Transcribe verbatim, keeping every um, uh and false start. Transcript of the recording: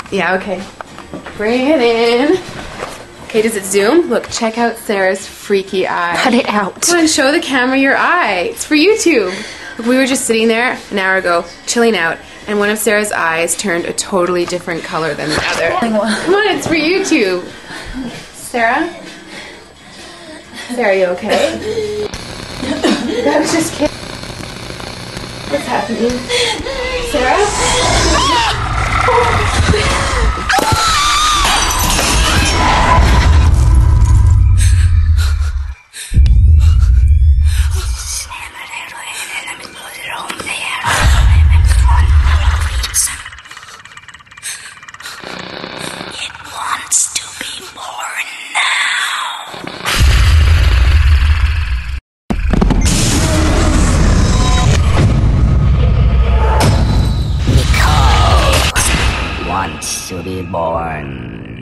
Yeah, okay. Bring it in. Okay, does it zoom? Look, check out Sarah's freaky eye. Cut it out. Come on, show the camera your eye. It's for YouTube. Look, we were just sitting there an hour ago, chilling out, and one of Sarah's eyes turned a totally different color than the other. Come on, it's for YouTube. Sarah? Sarah, you okay? That was just kidding. What's happening? Sarah? Wants to be born.